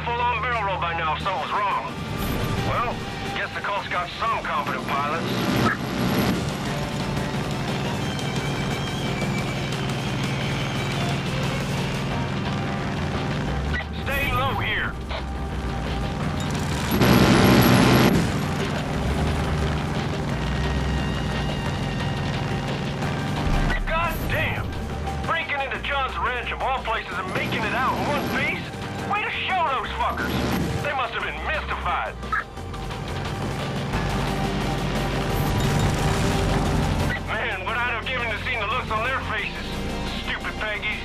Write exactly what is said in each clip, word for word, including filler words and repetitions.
full-on barrel roll by now if something was wrong. Well, guess the cult's got some competent pilots. Stay low here. God damn! Breaking into John's Ranch of all places and making it out in one piece? Way to show those fuckers! They must have been mystified. Man, what I'd have given to see the looks on their faces. Stupid Peggies.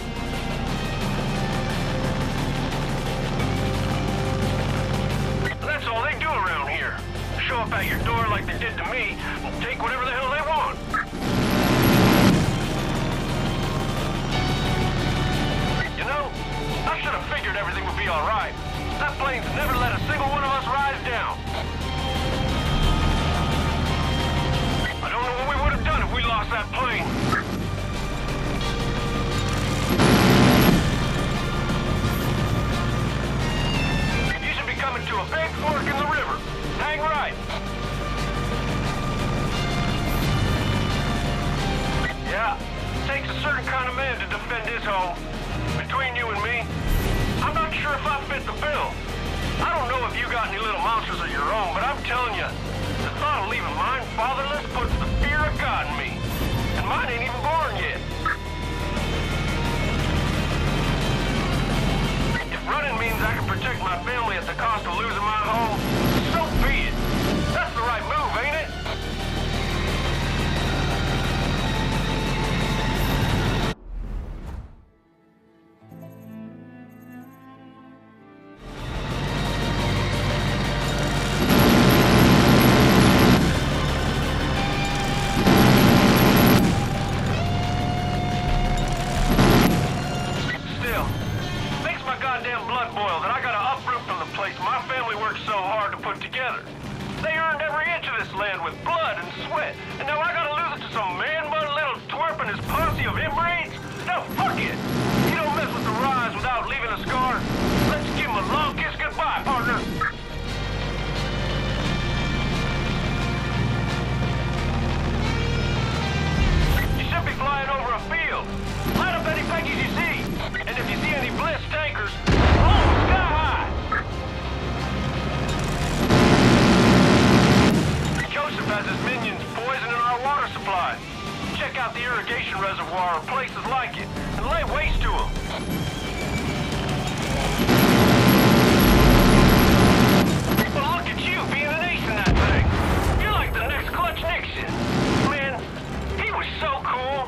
That's all they do around here. Show up at your door like they did to me, and take whatever the hell they want. You know, I should have figured everything would be all right. That plane's never let a single one of us rise down. I don't know what we would have done if we lost that plane. You should be coming to a big fork in the river. Hang right. Yeah, it takes a certain kind of man to defend his home. Between you and me, I'm not sure if I fit the bill. I don't know if you got any little monsters of your own, but I'm telling you, the thought of leaving mine fatherless puts the fear of God in me. And mine ain't even born yet. If running means I can protect my family at the cost of losing my home, so be it. That's the right move, ain't it? Reservoir or places like it, and lay waste to them. Well, look at you being an ace in that thing. You're like the next Clutch Nixon. Man, he was so cool.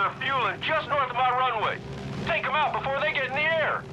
they're fueling just north of my runway. Take them out before they get in the air.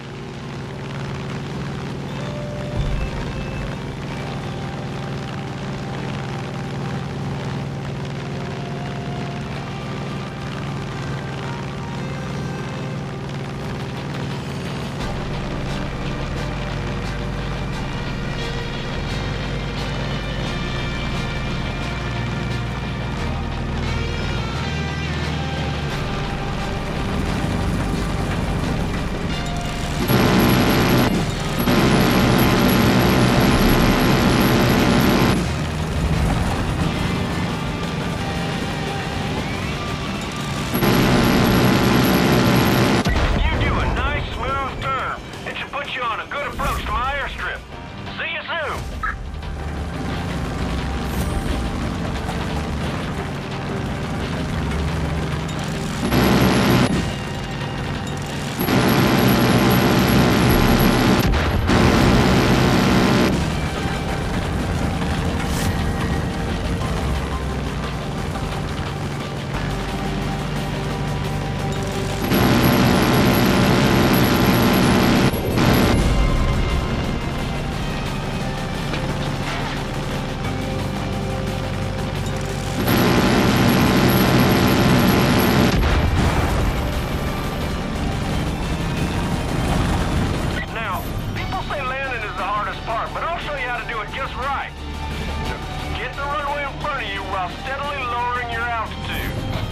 Steadily lowering your altitude.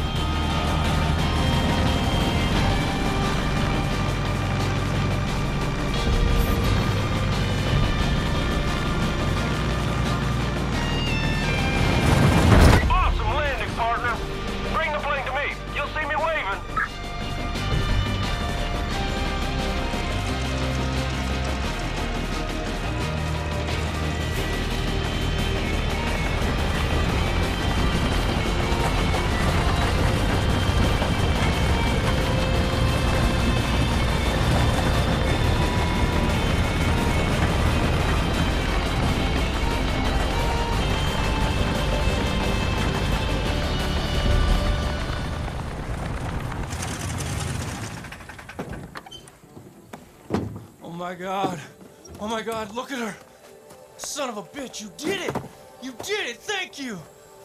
Awesome landing, partner. Bring the plane to me. You'll see me waving. Oh my God. Oh my God, look at her. Son of a bitch, you did it. You did it, thank you.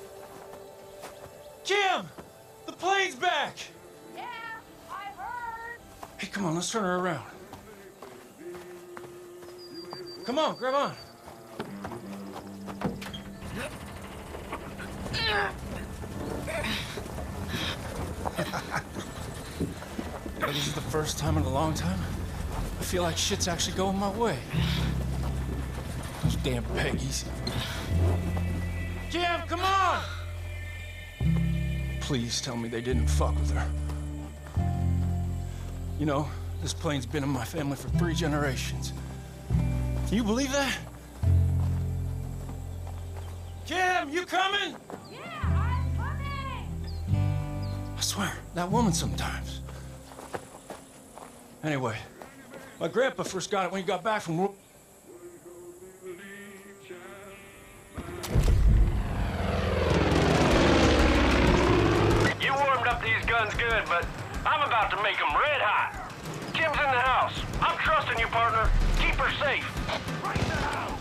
Kim, the plane's back. Yeah, I heard. Hey, come on, let's turn her around. Come on, grab on. You know, this is the first time in a long time I feel like shit's actually going my way. Those damn Peggies. Kim, come on! Please tell me they didn't fuck with her. You know, this plane's been in my family for three generations. Can you believe that? Kim, you coming? Yeah, I'm coming. I swear, that woman sometimes. Anyway, my grandpa first got it when he got back from work. You warmed up these guns good, but I'm about to make them red hot. Kim's in the house. I'm trusting you, partner. Keep her safe. Right now.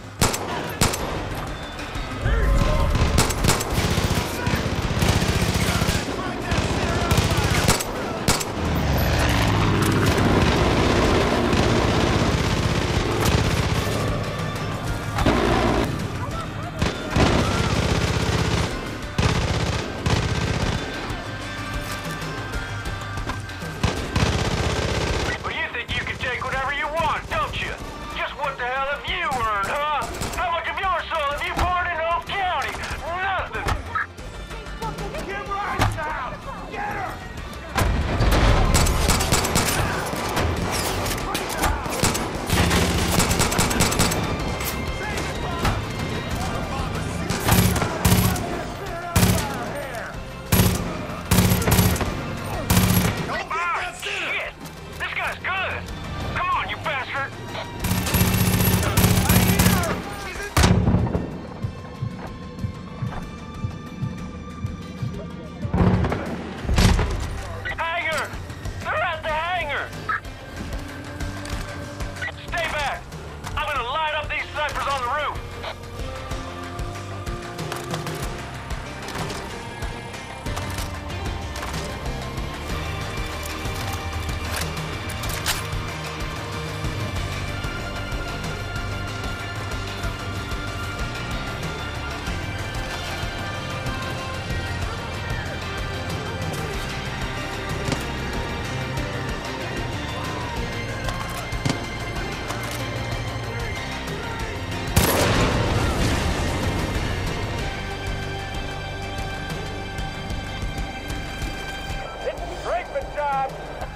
Well, you think you can take whatever you want, don't you? Just what the hell have you earned, huh? on the roof. It's brakeman time.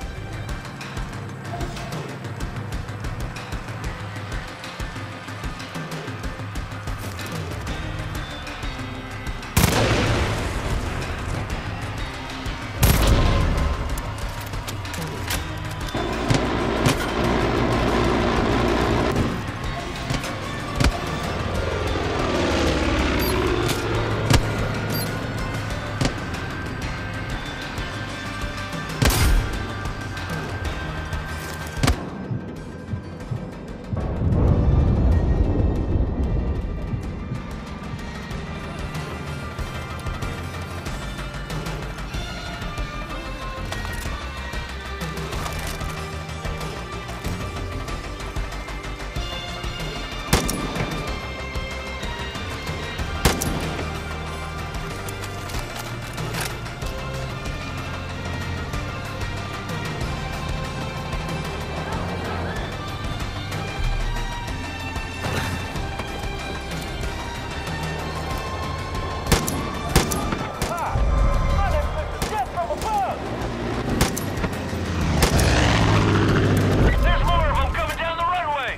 There's more of them coming down the runway.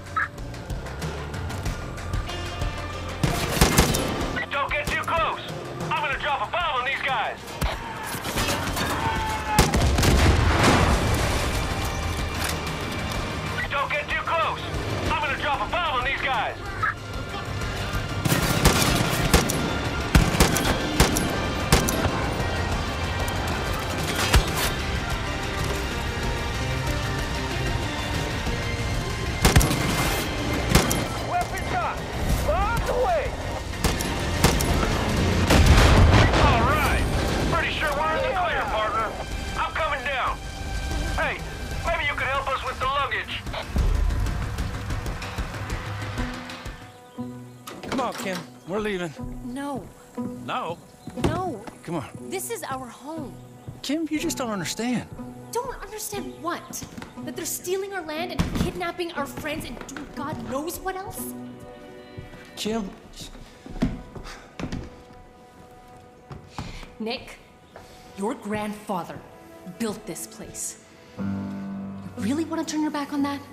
Don't get too close. I'm gonna drop a bomb on these guys. Don't get too close. I'm gonna drop a bomb on these guys. Weapons up! Bombs away! All right. Pretty sure we're in the clear, partner. I'm coming down. Hey, maybe you could help us with the luggage. Come on, Kim. We're leaving. No, No. no. Come on. This is our home. Kim, you just don't understand. Don't understand what? That they're stealing our land and kidnapping our friends and doing God knows what else? Kim. Nick, your grandfather built this place. You really want to turn your back on that?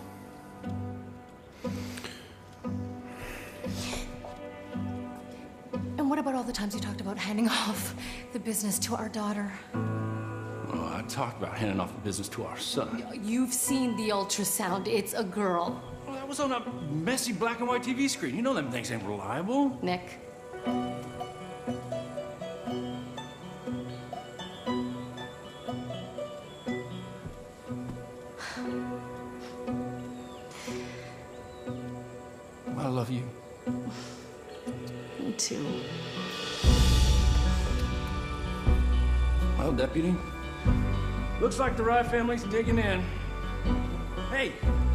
And what about all the times you talked about handing off the business to our daughter? Well, I talked about handing off the business to our son. You've seen the ultrasound. It's a girl. Well, that was on a messy black and white T V screen. You know them things ain't reliable. Nick. I love you. Me too. Well, deputy, looks like the Rye family's digging in. Hey,